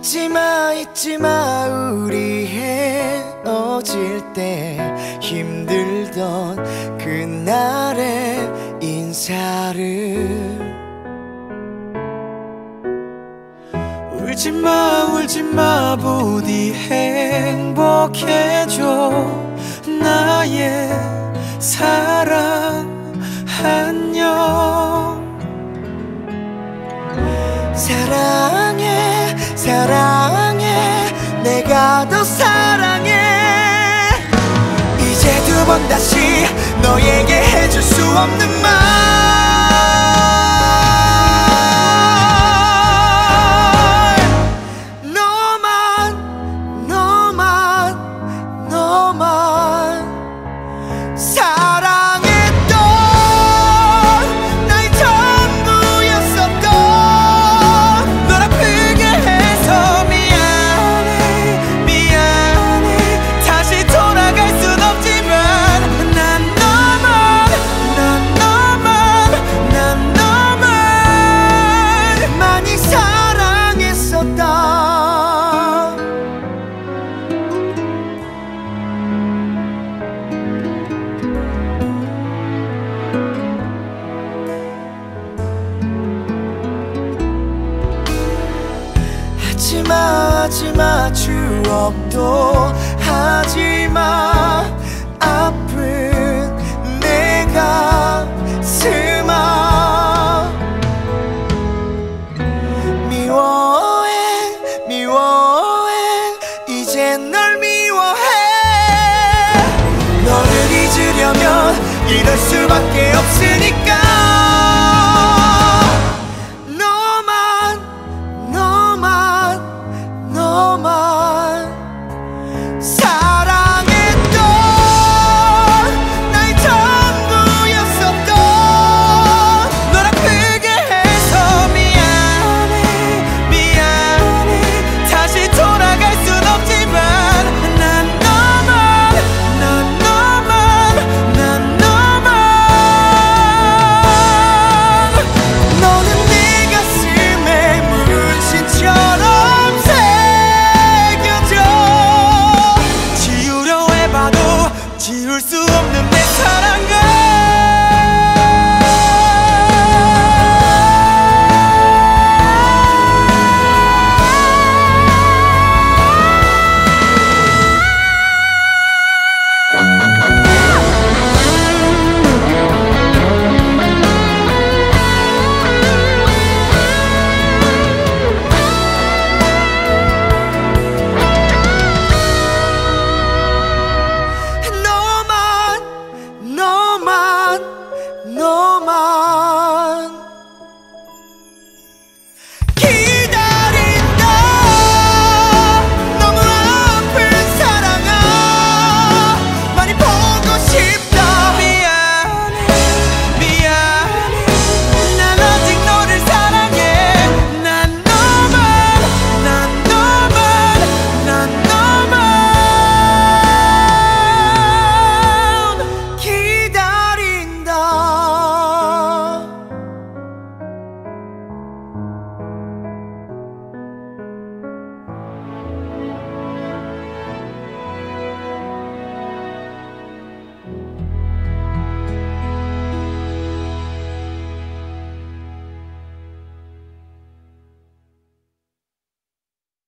잊지마 우리 헤어질 때 힘들던 그날의 인사를. 울지마 부디 행복해져 나의 사랑 안녕. 사랑해 내가 더 사랑해. 이제 두 번 다시 너에게 해줄 수 없는 말. 너만 사랑했던 나의 전부였었던 널 아프게 해서 미안해 다시 돌아갈 순 없지만 난 너만 많이 사랑했었다. 하지마 추억도 하지마 아픈 내 가슴아. 미워해 이젠 널 미워해. 너를 잊으려면 이럴 수밖에